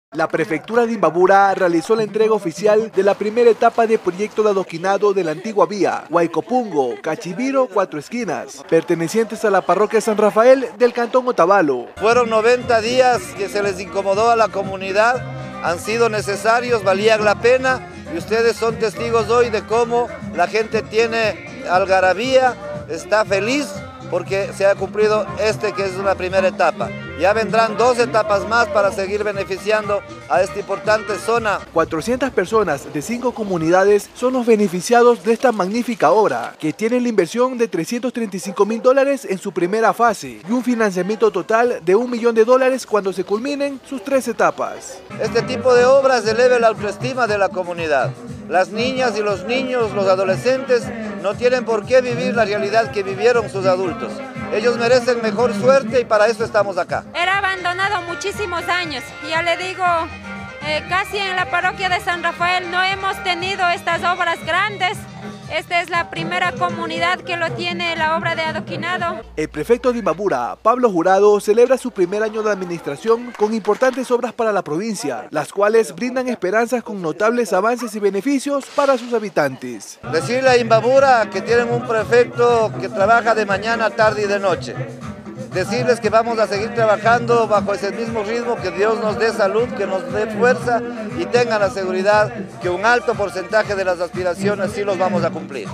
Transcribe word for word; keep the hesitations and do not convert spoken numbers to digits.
La prefectura de Imbabura realizó la entrega oficial de la primera etapa del proyecto de adoquinado de la antigua vía Huaycopungo, Cachiviro, Cuatro Esquinas, pertenecientes a la parroquia San Rafael del cantón Otavalo. Fueron noventa días que se les incomodó a la comunidad, han sido necesarios, valían la pena y ustedes son testigos hoy de cómo la gente tiene algarabía, está feliz porque se ha cumplido este que es una primera etapa. Ya vendrán dos etapas más para seguir beneficiando a esta importante zona. cuatrocientas personas de cinco comunidades son los beneficiados de esta magnífica obra, que tiene la inversión de trescientos treinta y cinco mil dólares en su primera fase y un financiamiento total de un millón de dólares cuando se culminen sus tres etapas. Este tipo de obras eleva la autoestima de la comunidad. Las niñas y los niños, los adolescentes, no tienen por qué vivir la realidad que vivieron sus adultos. Ellos merecen mejor suerte y para eso estamos acá. Era abandonado muchísimos años, ya le digo, eh, casi en la parroquia de San Rafael no hemos tenido estas obras grandes. Esta es la primera comunidad que lo tiene la obra de adoquinado. El prefecto de Imbabura, Pablo Jurado, celebra su primer año de administración con importantes obras para la provincia, las cuales brindan esperanzas con notables avances y beneficios para sus habitantes. Decirle a Imbabura que tienen un prefecto que trabaja de mañana, tarde y de noche. Decirles que vamos a seguir trabajando bajo ese mismo ritmo, que Dios nos dé salud, que nos dé fuerza y tengan la seguridad que un alto porcentaje de las aspiraciones sí los vamos a cumplir.